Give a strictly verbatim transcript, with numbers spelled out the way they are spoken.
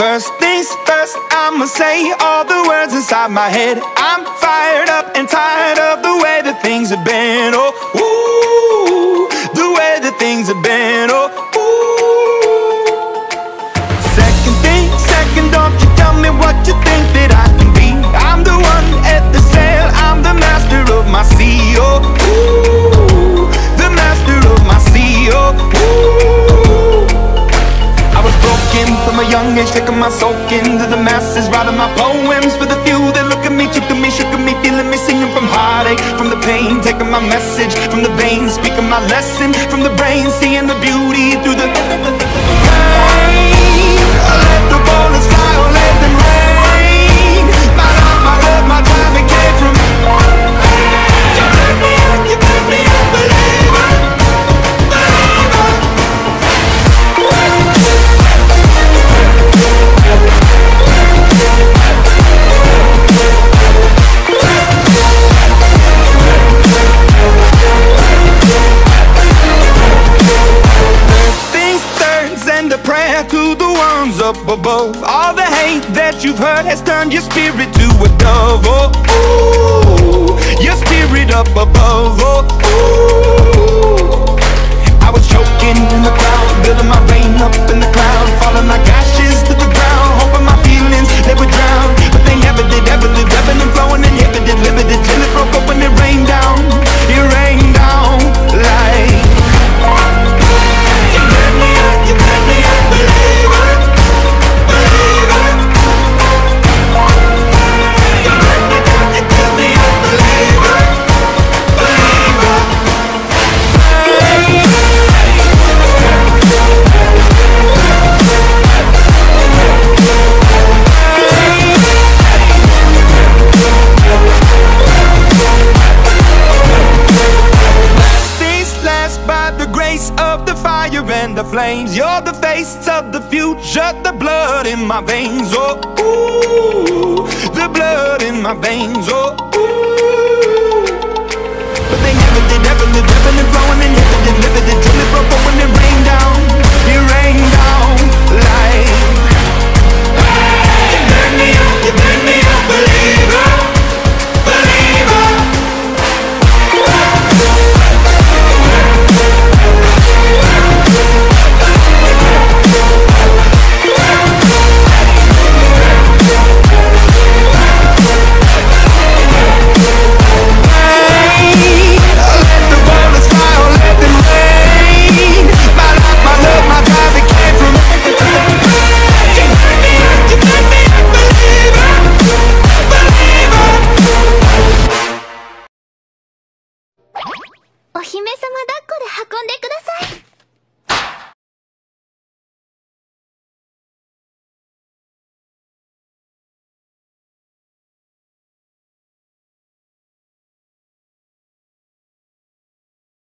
First things first, I'ma say all the words inside my head. I'm fired up and tired of the way that things have been. Oh, ooh, the way that things have been. Oh, ooh. Second thing, second, don't you tell me what you think that I can be. I'm the one at the sail, I'm the master of my sea. Oh, ooh, the master of my sea. Oh, ooh. I was broken from a young age, taking my soul into the masses, writing my poems for the few that look at me, took to me, shook at me, feeling me, singing from heartache, from the pain, taking my message from the veins, speaking my lesson from the brain, seeing the beauty through the pain. I let the bullets fly, or let them rain. My love, my love, my time, it came from you. Burn me up, you burn me up, believer, believer. To the ones up above, all the hate that you've heard has turned your spirit to a dove. Oh, ooh, your spirit up above. Oh, ooh. I was choking in the crowd, building my rain up in the cloud, falling like ashes to the ground, hoping my feelings they would drown, but they never did. Ever lived, ebbing and flowing, inhibited, limited, till it broke up when it rained down. It rained down like. You burn me up, you burn me up, believer, believer. You burn me down, you burn me up, believer, believer. Last things last, by the grace of the fire and the flames. You're the face of the future, the blood in my veins. Oh, ooh, the blood in my veins. Oh, ooh. But they never did, ever lived, ebbing and flowing, inhibited, limited, till it broke up when it rained down. It rained down like. You burn me up, you burn me up, believer, believer. お姫様抱っこで運んでください。